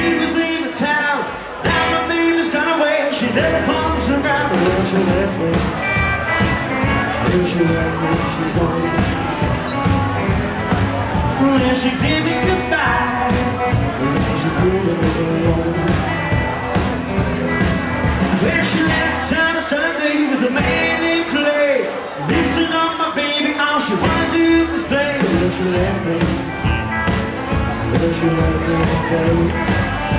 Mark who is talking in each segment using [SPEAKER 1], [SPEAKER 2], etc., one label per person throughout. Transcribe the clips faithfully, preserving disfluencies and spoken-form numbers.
[SPEAKER 1] she was leaving town. Now my baby's gone away, she never comes around. Well, she left me, well, she left me, she's gone. Well, she gave me goodbye, well, she put me alone. Well, she left town on Sunday with a man named Clay. Listen up, my baby, all she wanna do is play. Well, she left me, well, she left me, okay.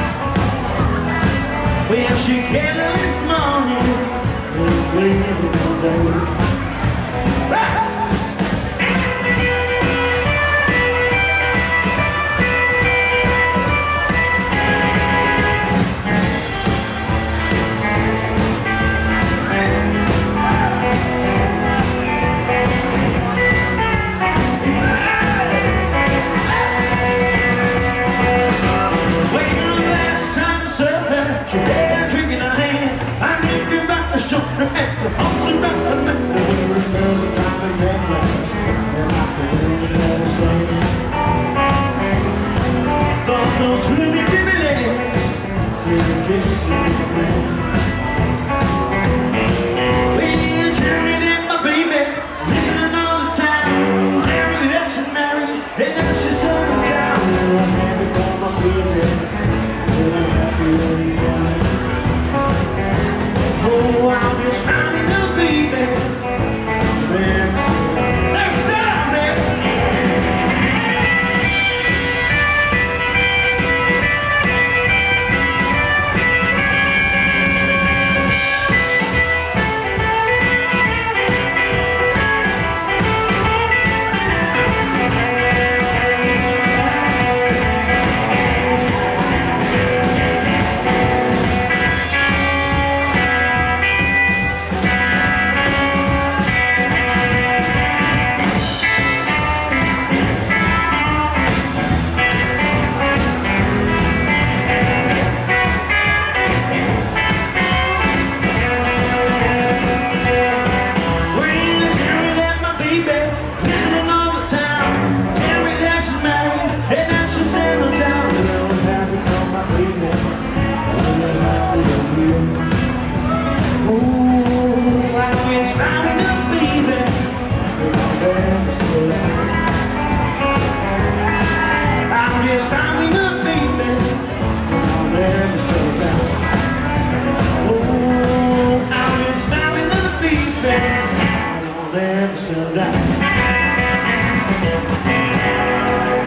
[SPEAKER 1] Well, she came out this morning and waited all day. She had a drink in her hand. I knew about the shoulder and the arms around her neck. There was a diamond necklace, and I could never say. But those ruby ruby legs, really kiss me again. Well, tell me that my baby listening all the time. Tell me that she's married, and that she's settled down. Well, I'm happy for my baby, and I'm happy when he died. Oh, I'm just finding a baby. Let's celebrate. Never settle down.